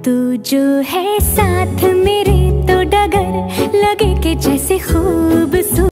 तू जो है साथ मेरे तो डगर लगे के जैसे खूबसूरत।